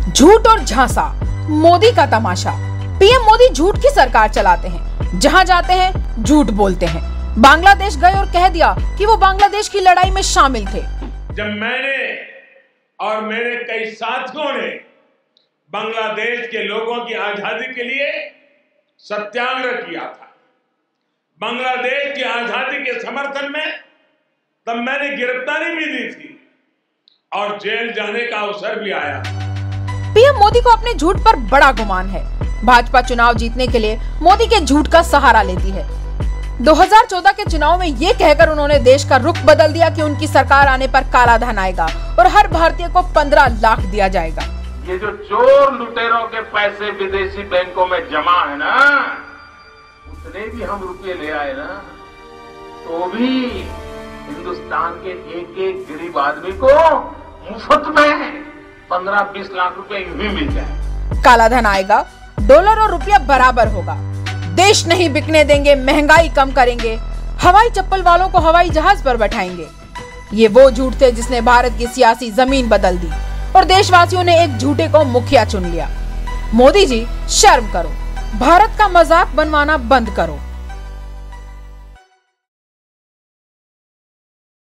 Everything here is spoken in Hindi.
झूठ और झांसा, मोदी का तमाशा। पीएम मोदी झूठ की सरकार चलाते हैं, जहां जाते हैं झूठ बोलते हैं। बांग्लादेश गए और कह दिया कि वो बांग्लादेश की लड़ाई में शामिल थे। जब मैंने और मेरे कई साथियों ने बांग्लादेश के लोगों की आजादी के लिए सत्याग्रह किया था, बांग्लादेश की आजादी के समर्थन में, तब मैंने गिरफ्तारी भी दी थी और जेल जाने का अवसर भी आया। पीएम मोदी को अपने झूठ पर बड़ा गुमान है। भाजपा चुनाव जीतने के लिए मोदी के झूठ का सहारा लेती है। 2014 के चुनाव में ये कहकर उन्होंने देश का रुख बदल दिया कि उनकी सरकार आने पर काला धन आएगा और हर भारतीय को 15 लाख दिया जाएगा। ये जो चोर लुटेरों के पैसे विदेशी बैंकों में जमा है ना, उतने भी हम रुपये ले आए ना, तो भी हिंदुस्तान के एक एक गरीब आदमी को मुफ्त में 15-20 लाख रुपए यूं ही मिल जाए। काला धन आएगा, डॉलर और रुपया बराबर होगा, देश नहीं बिकने देंगे, महंगाई कम करेंगे, हवाई चप्पल वालों को हवाई जहाज पर बैठाएंगे। ये वो झूठ थे जिसने भारत की सियासी जमीन बदल दी और देशवासियों ने एक झूठे को मुखिया चुन लिया। मोदी जी, शर्म करो, भारत का मजाक बनवाना बंद करो।